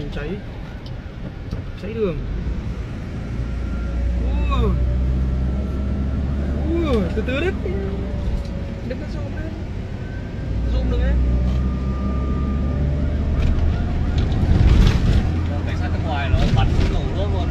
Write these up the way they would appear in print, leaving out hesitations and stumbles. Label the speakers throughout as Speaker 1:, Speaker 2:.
Speaker 1: cháy đường. Từ từ đấy, đừng có zoom lên, zoom được đấy.
Speaker 2: Cảnh sát nước ngoài nó bắn nổ luôn luôn.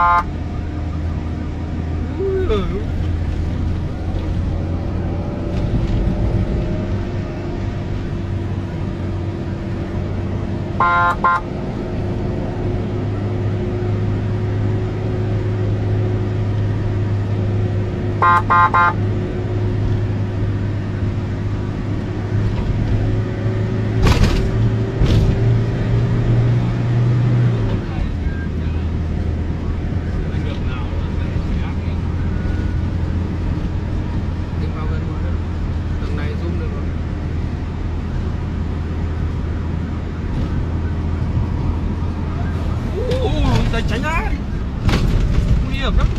Speaker 1: Tránh ra đi, nguy hiểm lắm.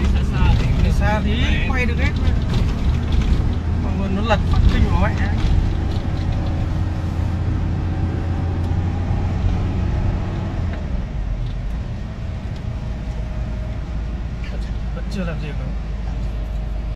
Speaker 1: Đi xa thì quay được hết mà. Còn nó lật phát kinh của mẹ.